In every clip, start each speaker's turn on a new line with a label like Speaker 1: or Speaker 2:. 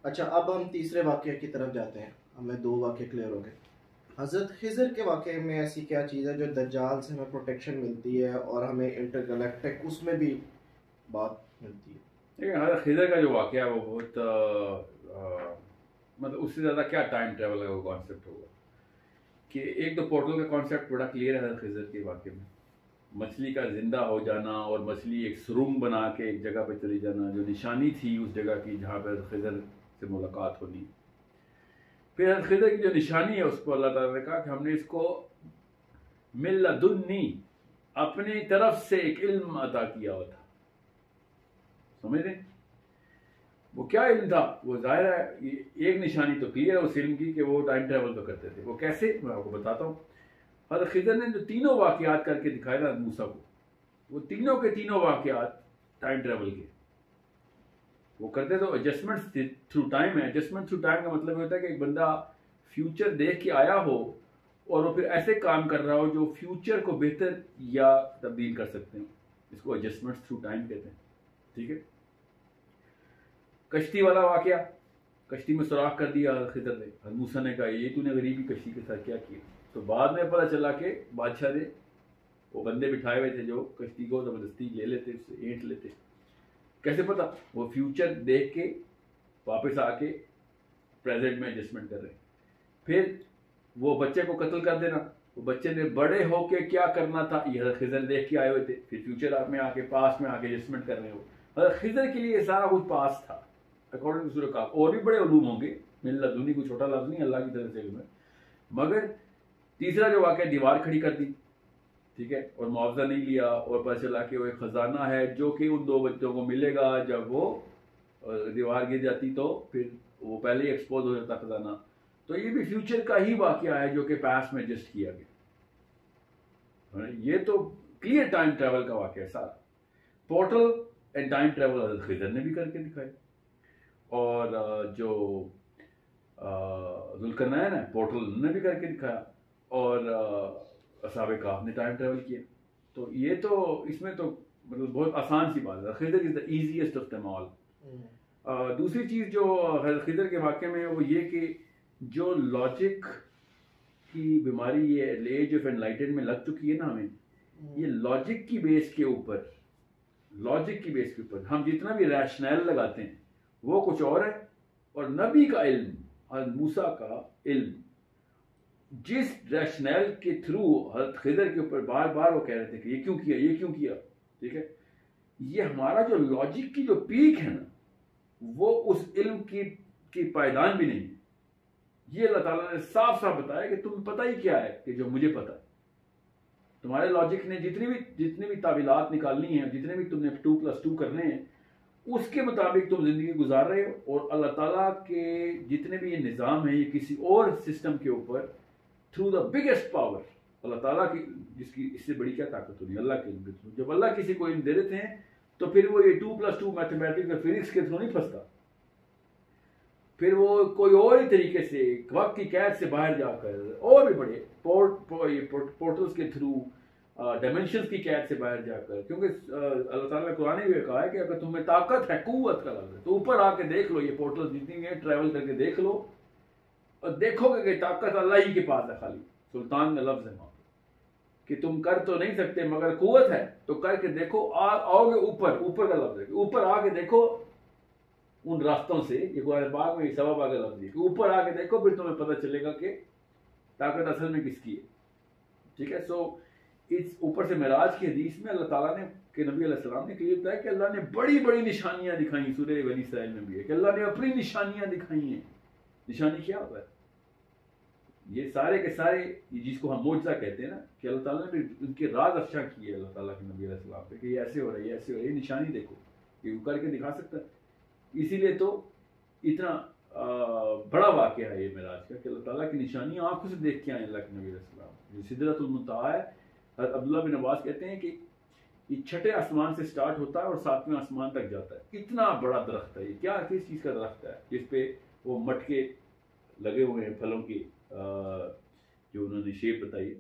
Speaker 1: اچھا اب ہم تیسرے واقعے کی طرف جاتے ہیں. ہمیں 2 واقعے کلیئر ہو گئے. حضرت خضر کے واقعے میں ایسی کیا چیز ہے جو دجال سے ہمیں پروٹیکشن ملتی ہے اور ہمیں انٹر گلیکٹک اس میں بھی بات ملتی ہے؟
Speaker 2: دیکھیں حضرت خضر کا جو واقعہ ہے وہ بہت مطلب اس سے زیادہ کیا ٹائم ٹریول کا وہ کانسیپٹ ہوگا کہ ایک تو پورٹل کا کانسیپٹ بڑا کلیئر ہے حضرت خضر کے واقعے میں. مچھلی کا زندہ ہو جانا اور مچھلی ایک سرنگ بنا کے ایک جگہ پہ چلی جانا جو نشانی تھی اس جگہ کی جہاں پہ حضرت خضر سے ملاقات ہونی. پھر حضرت خضر کی جو نشانی ہے اس کو اللہ تعالیٰ نے کہا کہ ہم نے اس کو من لدنی اپنی طرف سے ایک علم عطا کیا ہوا تھا. سمجھ رہے؟ وہ کیا علم تھا؟ وہ ظاہر ہے ایک نشانی تو کلیئر ہے اس علم کی کہ وہ ٹائم ٹریول تو کرتے تھے. وہ کیسے میں آپ کو بتاتا ہوں. حضرت خضر نے جو تینوں واقعات کر کے دکھائے نا موسیٰ کو, وہ تینوں کے تینوں واقعات ٹائم ٹریول کے وہ کرتے تو ایڈجسٹمنٹ تھرو ٹائم ہے. ایڈجسٹمنٹ تھرو ٹائم کا مطلب ہوتا ہے کہ ایک بندہ فیوچر دیکھ کے آیا ہو اور وہ پھر ایسے کام کر رہا ہو جو فیوچر کو بہتر یا تبدیل کر سکتے ہیں. اس کو ایڈجسٹمنٹ تھرو ٹائم کہتے ہیں. ٹھیک ہے. کشتی والا واقعہ, کشتی میں سوراخ کر دیا خضر نے. موسیٰ نے کہا یہ تو نے غریبی کشتی کے ساتھ کیا کیا؟ تو بعد میں پتہ چلا کہ بادشاہ نے وہ بندے بٹھائے ہوئے تھے جو کشتی کو زبردستی لے لیتے, اس سے اینٹ لیتے. کیسے پتا؟ وہ فیوچر دیکھ کے واپس آ کے پریزنٹ میں ایڈجسٹمنٹ کر رہے ہیں. پھر وہ بچے کو قتل کر دینا, وہ بچے نے بڑے ہو کے کیا کرنا تھا یہ حضرت خضر دیکھ کے آئے ہوئے تھے. پھر فیوچر میں آ کے پاسٹ میں آ کے ایڈجسٹمنٹ کر رہے ہو. حضرت خضر کے لیے سارا کچھ پاس تھا اکارڈنگ ٹو سورہ کہف. اور بھی بڑے علوم ہوں گے, من لدنی کوئی چھوٹا لفظ نہیں, اللہ کی طرف سے علم ہے. مگر تیسرا جو واقعہ دیوار کھڑی کر دی, ٹھیک ہے, اور معاوضہ نہیں لیا, اور پتہ چلا کہ وہ ایک خزانہ ہے جو کہ ان 2 بچوں کو ملے گا جب وہ دیوار گر جاتی تو پھر وہ پہلے ہی ایکسپوز ہو جاتا خزانہ. تو یہ بھی فیوچر کا ہی واقعہ ہے جو کہ پاسٹ میں ایڈجسٹ کیا گیا. یہ تو کلیئر ٹائم ٹریول کا واقعہ ہے سارا. پورٹل اینڈ ٹائم ٹریول حضرت خضر نے بھی کر کے دکھائے, اور جو ذوالقرنین ہے پورٹل نے بھی کر کے دکھایا, اور اصحاب کہف نے ٹائم ٹریول کیا. تو یہ تو اس میں تو مطلب بہت آسان سی بات ہے. Khizr is the easiest of them all. دوسری چیز جو حضرت خضر کے واقعے میں وہ یہ کہ جو لاجک کی بیماری یہ ایج آف انلائٹن میں لگ چکی ہے نا ہمیں, یہ لاجک کی بیس کے اوپر ہم جتنا بھی ریشنل لگاتے ہیں وہ کچھ اور ہے, اور نبی کا علم حضرت موسیٰ کا علم جس ریشنل کے تھرو حضرت خضر کے اوپر بار بار وہ کہہ رہے تھے کہ یہ کیوں کیا, ٹھیک ہے, یہ ہمارا جو لاجک کی جو پیک ہے نا وہ اس علم کی پائیدان بھی نہیں. یہ اللہ تعالیٰ نے صاف صاف بتایا کہ تم پتہ ہی کیا ہے کہ جو مجھے پتا ہے. تمہارے لاجک نے جتنی بھی تعویلات نکالنی ہیں, جتنے بھی تم نے 2+2 کرنے ہیں, اس کے مطابق تم زندگی گزار رہے ہو. اور اللہ تعالیٰ کے جتنے بھی یہ نظام ہیں یہ کسی اور سسٹم کے اوپر تھرو دا بگیسٹ پاور اللہ تعالیٰ کی, جس کی اس سے بڑی کیا طاقت ہوگی, اللہ کے علم کے تھرو. جب اللہ کسی کو علم دے دیتے ہیں تو پھر وہ یہ 2+2 میتھمیٹکس اور فزکس کے تھرو نہیں پھنستا. پھر وہ کوئی اور ہی طریقے سے وقت کی قید سے باہر جا کر اور بھی بڑے پورٹلز کے تھرو ڈائمینشنز کی قید سے باہر جا کر, کیونکہ اللہ تعالیٰ نے قرآن میں کہا ہے کہ اگر تمہیں طاقت ہے, قوت کا لفظ ہے, تو اوپر آ کے دیکھ لو, یہ پورٹلز جتنی ہیں ٹریول کر کے دیکھ لو اور دیکھو گے کہ طاقت اللہ ہی کے پاس ہے. خالی سلطان کا لفظ ہے وہاں کہ تم کر تو نہیں سکتے مگر قوت ہے تو کر کے دیکھو. آؤ گے اوپر کا لفظ ہے کہ اوپر آ کے دیکھو ان راستوں سے. یہ قرآن پاک میں سبب آگے لفظ ہے کہ اوپر آ کے دیکھو, پھر تمہیں پتہ چلے گا کہ طاقت اصل میں کس کی ہے. ٹھیک ہے. سو اس اوپر سے معراج کی حدیث میں اللہ تعالیٰ نے کہ نبی علیہ السلام نے کلیئر بتایا کہ اللہ نے بڑی بڑی نشانیاں دکھائیں. سورہ بنی اسرائیل میں بھی ہے کہ اللہ نے اپنی نشانیاں دکھائی ہیں. نشانی کیا ہوتا ہے؟ یہ سارے کے سارے جس کو ہم معجزہ کہتے ہیں نا, کہ اللہ تعالیٰ نے ان کے راز افشاں کیے اللہ تعالیٰ کے نبی علیہ السلام پہ کہ یہ ایسے ہو رہا ہے, یہ ایسے ہو رہا ہے, یہ نشانی دیکھو, یہ کر کے دکھا سکتا ہے. اسی لیے تو اتنا بڑا واقعہ ہے یہ معراج کا کہ اللہ تعالیٰ کی نشانیاں آنکھوں سے دیکھ کے آئے اللہ کے نبی علیہ السلام. جو سدرۃ المنتہا ہے, عبداللہ بن عباس کہتے ہیں کہ یہ 6 آسمان سے سٹارٹ ہوتا ہے اور 7ویں آسمان تک جاتا ہے. اتنا بڑا درخت ہے یہ. کیا کس چیز کا درخت ہے؟ جس پہ وہ مٹکے لگے ہوئے ہیں پھلوں کے, جو انہوں نے شیپ بتائی,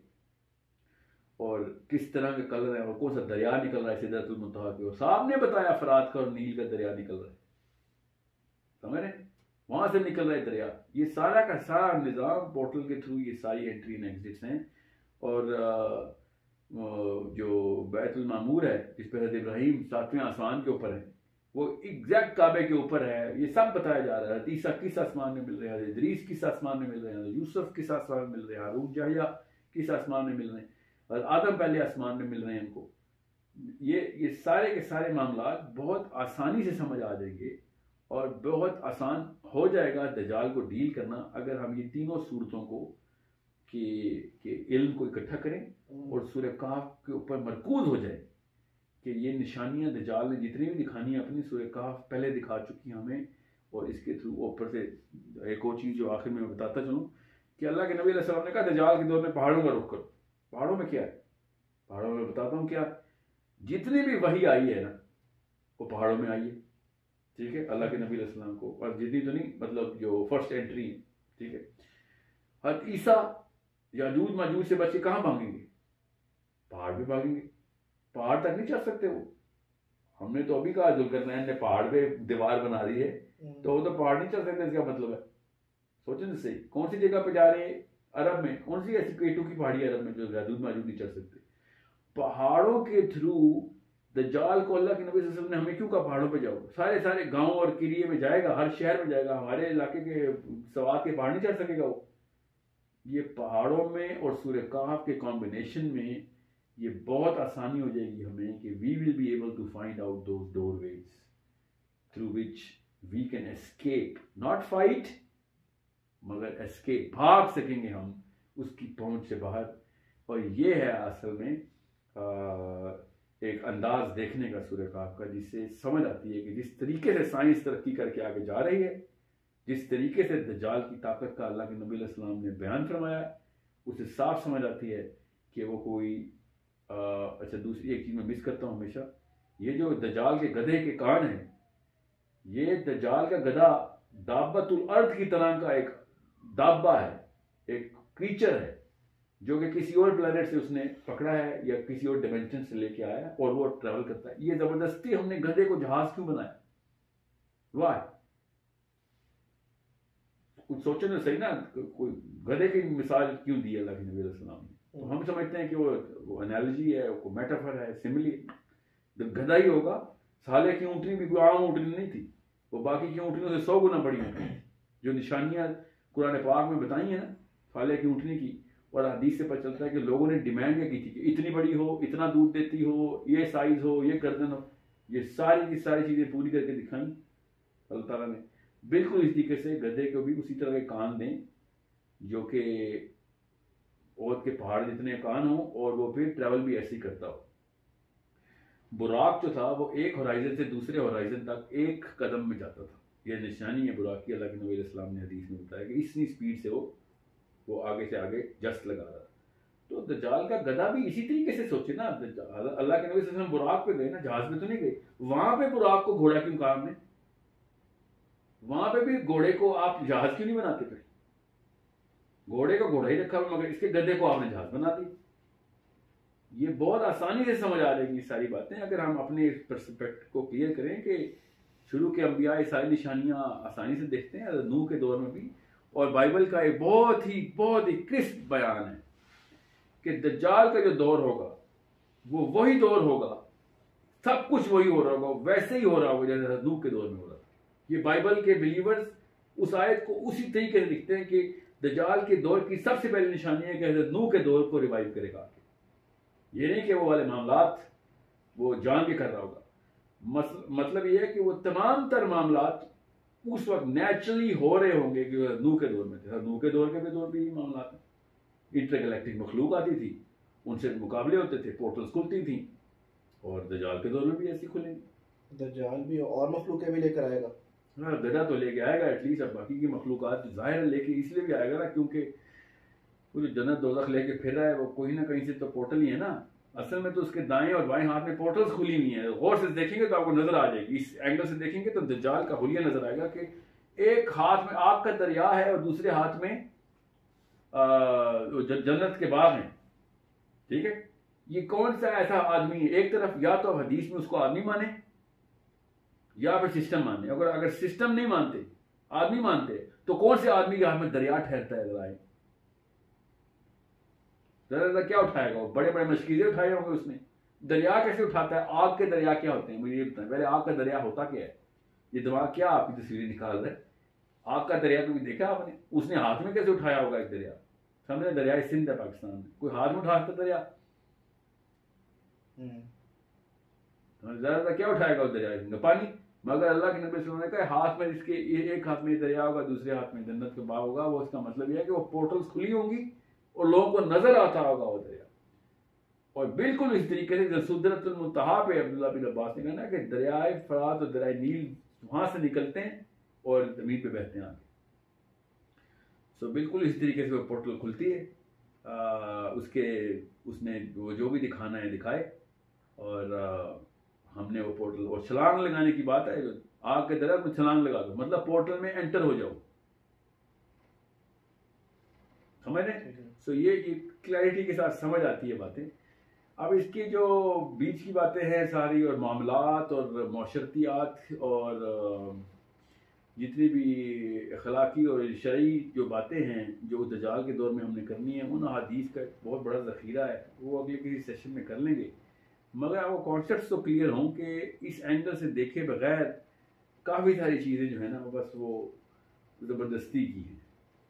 Speaker 2: اور کس طرح کا کلر ہے, اور کون سا دریا نکل رہا ہے سدرۃ المنتہا پہ, اور صاحب نے بتایا فرات کا اور نیل کا دریا نکل رہا ہے. سمجھ رہے ہیں؟ وہاں سے نکل رہا ہے دریا. یہ سارا کا سارا نظام پورٹل کے تھرو یہ ساری انٹری اینڈ ایگزٹس ہیں. اور جو بیت المعمور ہے جس پہ حضرت ابراہیم 7ویں آسمان کے اوپر ہے وہ ایگزیکٹ کعبے کے اوپر ہے. یہ سب بتایا جا رہا ہے. عیسیٰ کس آسمان میں مل رہے ہیں, حضرت ادریس کس آسمان میں مل رہے ہیں, یوسف کس آسمان میں مل رہے ہیں, ہارون یحییٰ کس آسمان میں مل رہے ہیں, اور آدم پہلے آسمان میں مل رہے ہیں ان کو. یہ سارے کے سارے معاملات بہت آسانی سے سمجھ آ جائیں گے اور بہت آسان ہو جائے گا دجال کو ڈیل کرنا اگر ہم یہ تینوں صورتوں کو کہ علم کو اکٹھا کریں اور سورہ کہف کے اوپر مرکوز ہو جائے کہ یہ نشانیاں دجال نے جتنی بھی دکھانی ہیں اپنی سورہ کہف پہلے دکھا چکی ہیں ہمیں. اور اس کے تھرو اوپر سے ایک اور چیز جو آخر میں بتاتا چلوں کہ اللہ کے نبی علیہ السلام نے کہا دجال کے دور میں پہاڑوں کا رخ کرو. پہاڑوں میں کیا ہے؟ پہاڑوں میں بتاتا ہوں کیا, جتنی بھی وحی آئی ہے نا وہ پہاڑوں میں آئی ہے. ٹھیک ہے, اللہ کے نبی علیہ السلام کو, اور جتنی تو نہیں, مطلب جو فرسٹ انٹری ہے. ٹھیک ہے, حضرت عیسیٰ یاجوج ماجوج سے بچے کہاں بھاگیں گے؟ پہاڑ پہ بھاگیں گے. پہاڑ تک نہیں چڑھ سکتے وہ. ہم نے تو ابھی کہا ذوالقرنین نے پہاڑ پہ دیوار بنا دی ہے تو وہ تو پہاڑ نہیں چڑھ سکتے. اس کا مطلب ہے سوچیں تو صحیح, کون سی جگہ پہ جا رہے ہیں عرب میں, کون سی ایسی K2 کی پہاڑی عرب میں جو یاجوج ماجوج نہیں چڑھ سکتے. پہاڑوں کے تھرو دجال کو اللہ کے نبی صلی اللہ علیہ وسلم نے ہمیں کیوں کہا پہاڑوں پہ جاؤ؟ سارے گاؤں اور قریے میں جائے گا, ہر شہر میں جائے گا. ہمارے علاقے کے سوات کے پہاڑ نہیں چڑھ سکے گا وہ. یہ پہاڑوں میں اور سورہ کہف کے کمبینیشن میں یہ بہت آسانی ہو جائے گی ہمیں کہ we will be able to find out those doorways through which we can escape, not fight مگر اسکیپ, بھاگ سکیں گے ہم اس کی پہنچ سے باہر. اور یہ ہے اصل میں ایک انداز دیکھنے کا سورہ کہف کا جس سے سمجھ آتی ہے کہ جس طریقے سے سائنس ترقی کر کے آگے جا رہی ہے, جس طریقے سے دجال کی طاقت کا اللہ کے نبی علیہ السلام نے بیان فرمایا, اسے صاف سمجھ آتی ہے کہ وہ کوئی اچھا دوسری ایک چیز میں مس کرتا ہوں ہمیشہ, یہ جو دجال کے گدھے کے کان ہیں, یہ دجال کا گدھا دابت الارض کی طرح کا ایک دابہ ہے, ایک کریچر ہے جو کہ کسی اور پلانٹ سے اس نے پکڑا ہے یا کسی اور ڈائمینشن سے لے کے آیا ہے اور وہ ٹریول کرتا ہے. یہ زبردستی ہم نے گدھے کو جہاز کیوں بنایا؟ واہ, کچھ سوچیں تو صحیح نا, کوئی گدھے کی مثال کیوں دی اللہ کے نبی علیہ السلام نے؟ تو ہم سمجھتے ہیں کہ وہ انالوجی ہے, وہ میٹافر ہے, سملی. گدھا ہی ہوگا. سالے کی اونٹنی بھی کوئی عام اونٹنی نہیں تھی, وہ باقی کی اونٹنیوں سے 100 گنا بڑی اونٹنی جو نشانیاں قرآن پاک میں بتائی ہیں نا سالے کی اونٹنی کی. اور حدیث سے پتہ چلتا ہے کہ لوگوں نے ڈیمانڈ کیا کی تھی کہ اتنی بڑی ہو, اتنا دودھ دیتی ہو, یہ سائز ہو, یہ گردن ہو. یہ ساری کی ساری چیزیں پوری کر کے دکھائیں اللہ تعالیٰ نے. بالکل اس طریقے سے گدھے کو بھی اسی طرح کے کان دیں جو کہ عہد کے پہاڑ جتنے کان ہوں, اور وہ پھر ٹریول بھی ایسے ہی کرتا ہو. براق جو تھا وہ ایک ہورائزن سے دوسرے ہورائزن تک ایک قدم میں جاتا تھا. یہ نشانی ہے براق کی. اللہ کے نبی علیہ السلام نے حدیث میں بتایا کہ اتنی اسپیڈ سے وہ آگے سے آگے جست لگا رہا. تو دجال کا گدھا بھی اسی طریقے سے سوچے نا. اللہ کے نبی صلی اللہ علیہ وسلم براق پہ گئے نا, جہاز میں تو نہیں گئے. وہاں پہ براق کو گھوڑا کیوں کہا ہم نے؟ وہاں پہ بھی گھوڑے کو آپ جہاز کیوں نہیں بناتے؟ پھر گھوڑے کا گھوڑا ہی رکھا مگر اس کے گدھے کو آپ نے جہاز بنا دی. یہ بہت آسانی سے سمجھ آ جائیں گی ساری باتیں اگر ہم اپنے پرسپیکٹ کو کلیئر کریں کہ شروع کے انبیاء ساری نشانیاں آسانی سے دیکھتے ہیں. نوح کے دور میں بھی, اور بائبل کا ایک بہت ہی کرسپ بیان ہے کہ دجال کا جو دور ہوگا وہ وہی دور ہوگا, سب کچھ وہی ہو رہا ہوگا, ویسے ہی ہو رہا ہوگا جیسے نوح کے دور میں ہو رہا تھا. یہ بائبل کے بلیورز اس آیت کو اسی طریقے سے لکھتے ہیں کہ دجال کے دور کی سب سے پہلی نشانی ہے کہ حضرت نوح کے دور کو ریوائیو کرے گا. یہ نہیں کہ وہ والے معاملات وہ جان کے کر رہا ہوگا. مطلب یہ ہے کہ وہ تمام تر معاملات اس وقت نیچرلی ہو رہے ہوں گے کہ نوح کے دور میں تھے. نوح کے دور کے دور بھی معاملات ہیں. انٹر گلیکٹک مخلوق آتی تھی, ان سے مقابلے ہوتے تھے, پورٹلز کھلتی تھیں, اور دجال کے دور میں بھی ایسی کھلیں گی.
Speaker 1: دجال بھی اور مخلوقیں بھی لے کر آئے گا.
Speaker 2: ہاں, گدھا تو لے کے آئے گا ایٹ لیسٹ. اب باقی کی مخلوقات ظاہر لے کے اس لیے بھی آئے گا نا کیونکہ وہ جو جنت دوزخ لے کے پھر رہا ہے وہ کوئی نہ کہیں سے تو پورٹل ہی ہے نا. اصل میں تو اس کے دائیں اور بائیں ہاتھ میں پورٹلز کھلی ہوئی ہیں. غور سے دیکھیں گے تو آپ کو نظر آ جائے گی, اس اینگل سے دیکھیں گے تو دجال کا حلیہ نظر آئے گا کہ ایک ہاتھ میں آگ کا دریا ہے اور دوسرے ہاتھ میں جنت کے باغ ہیں. ٹھیک ہے, یہ کون سا ایسا آدمی ہے؟ ایک طرف یا تو حدیث میں اس کو آدمی مانے یا پھر سسٹم مانے. اگر سسٹم نہیں مانتے آدمی مانتے ہیں. تو کون سے آدمی کے ہاتھ میں دریا ٹھہرتا ہے؟ ذرا کیا اٹھائے گا وہ؟ بڑے بڑے مشکیزیں اٹھائے ہوں گے اس نے. دریا کیسے اٹھاتا ہے؟ آگ کے دریا کیا ہوتے ہیں مجھے یہ بتائیں. پہلے آگ کا دریا ہوتا کیا ہے؟ یہ دماغ کیا آپ کی تصویریں نکال رہا ہے؟ آگ کا دریا کبھی دیکھا آپ نے؟ اس نے ہاتھ میں کیسے اٹھایا ہوگا ایک دریا؟ سمجھے؟ دریائے سندھ ہے پاکستان میں، کوئی ہاتھ میں اٹھاتا دریا؟ زیادہ کیا اٹھائے گا وہ دریا کا پانی؟ مگر اللہ کے نبی صلی اللہ علیہ وسلم نے کہا ہاتھ میں اس کے ایک ہاتھ میں دریا ہوگا، دوسرے ہاتھ میں جنت کا باغ ہوگا. وہ اس کا مطلب یہ ہے کہ وہ پورٹلز کھلی ہوں گی اور لوگوں کو نظر آتا ہوگا وہ دریا. اور بالکل اس طریقے سے سدرۃ المنتہا پہ عبداللہ بن عباس نے کہا کہ دریائے فرات اور دریائے نیل وہاں سے نکلتے ہیں اور زمین پہ بہتے ہیں آگے. سو بالکل اس طریقے سے وہ پورٹل کھلتی ہے. اس نے جو بھی دکھانا ہے دکھائے. اور ہم نے وہ پورٹل، اور چھلانگ لگانے کی بات ہے، آگ کے درخت میں چھلانگ لگا دو، مطلب پورٹل میں انٹر ہو جاؤ. سمجھ رہے؟ سو یہ کلیئرٹی کے ساتھ سمجھ آتی ہے باتیں. اب اس کی جو بیچ کی باتیں ہیں ساری، اور معاملات اور معاشرتیات اور جتنی بھی اخلاقی اور شرعی جو باتیں ہیں جو دجال کے دور میں ہم نے کرنی ہے، ان احادیث کا بہت بڑا ذخیرہ ہے، وہ اگلے کسی سیشن میں کر لیں گے. مگر وہ کانسیپٹس تو کلیئر ہوں کہ اس اینگل سے دیکھے بغیر کافی ساری چیزیں جو ہیں نا بس وہ زبردستی کی ہیں.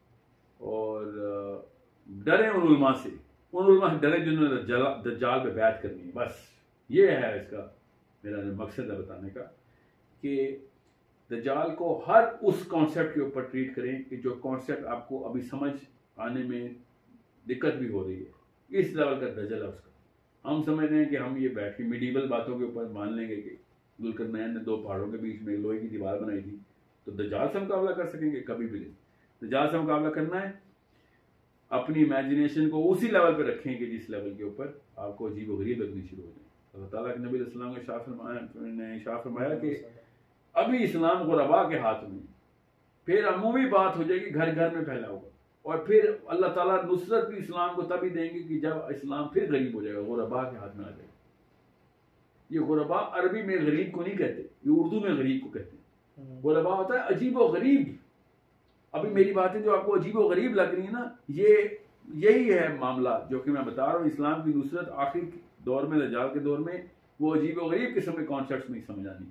Speaker 2: اور ڈریں ان علماء سے ڈریں جنہوں نے دجال پہ بیعت کرنی ہے. بس یہ ہے اس کا میرا مقصد ہے بتانے کا، کہ دجال کو ہر اس کانسیپٹ کے اوپر ٹریٹ کریں کہ جو کانسیپٹ آپ کو ابھی سمجھ آنے میں دقت بھی ہو رہی ہے. اس لیول کا دجال ہے اس کا. ہم سمجھ رہے ہیں کہ ہم یہ بیٹھ کے میڈیول باتوں کے اوپر مان لیں گے کہ ذوالقرنین نے 2 پہاڑوں کے بیچ میں لوہے کی دیوار بنائی تھی تو دجال سے مقابلہ کر سکیں گے؟ کبھی بھی نہیں. دجال سے مقابلہ کرنا ہے اپنی امیجنیشن کو اسی لیول پہ رکھیں کہ جس لیول کے اوپر آپ کو عجیب و غریب لگنی شروع ہو جائے. اللہ تعالیٰ کے نبی علیہ السلام نے ارشاد فرمایا کہ ابھی اسلام غربا کے ہاتھ میں، پھر عمومی بات ہو جائے گی، گھر گھر میں پھیلا ہوگا. اور پھر اللہ تعالیٰ نصرت بھی اسلام کو تبھی دیں گے کہ جب اسلام پھر غریب ہو جائے گا، غربا کے ہاتھ میں آ جائے گا. یہ غربا عربی میں غریب کو نہیں کہتے، یہ اردو میں غریب کو کہتے ہیں. غربا ہوتا ہے عجیب و غریب. ابھی میری باتیں جو آپ کو عجیب و غریب لگ رہی ہیں نا، یہی ہے معاملہ جو کہ میں بتا رہا ہوں. اسلام کی نصرت آخری دور میں، دجال کے دور میں، وہ عجیب و غریب قسم کے کانسیپٹس نہیں سمجھ آنی.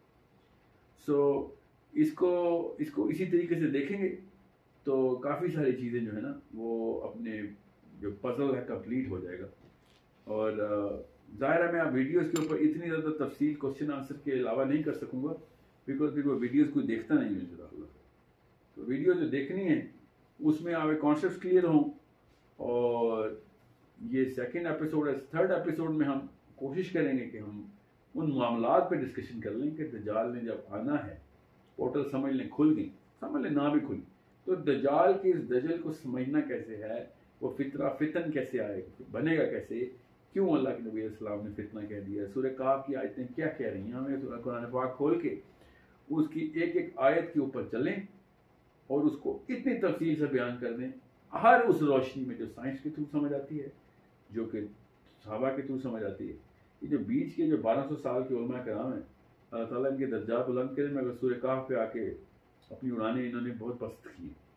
Speaker 2: سو اس کو اسی طریقے سے دیکھیں گے تو کافی ساری چیزیں جو ہے نا وہ اپنے جو پزل ہے کمپلیٹ ہو جائے گا. اور ظاہر ہے میں اب ویڈیوز کے اوپر اتنی زیادہ تفصیل کوشچن آنسر کے علاوہ نہیں کر سکوں گا، بیکاز پھر وہ ویڈیوز کوئی دیکھتا نہیں ہے. انشاءاللہ تو ویڈیو جو دیکھنی ہے اس میں آپ کانسیپٹس کلیئر ہوں. اور یہ 2nd ایپیسوڈ ہے. 3rd ایپیسوڈ میں ہم کوشش کریں گے کہ ہم ان معاملات پہ ڈسکشن کر لیں کہ دجال نے جب آنا ہے، پورٹل سمجھ لیں کھل گئی، سمجھ لیں نہ بھی کھلی، تو دجال کے اس دجل کو سمجھنا کیسے ہے، وہ فتن کیسے آئے گا، بنے گا کیسے، کیوں اللہ کے نبی علیہ السلام نے فتنہ کہہ دیا. سورہ کہف کی آیتیں کیا کہہ رہی ہیں، ہمیں قرآن پاک کھول کے اس کی ایک ایک آیت کے اوپر چلیں اور اس کو اتنی تفصیل سے بیان کر دیں، ہر اس روشنی میں جو سائنس کے تھرو سمجھ آتی ہے، جو کہ صحابہ کے تھرو سمجھ آتی ہے. یہ جو بیچ کے جو 1200 سال کے علماء کرام ہیں، اللہ تعالیٰ ان کے درجات بلند کرے. مگر سورہ کہف پہ آ کے اپنی اڑانیں انہوں نے بہت پست کی.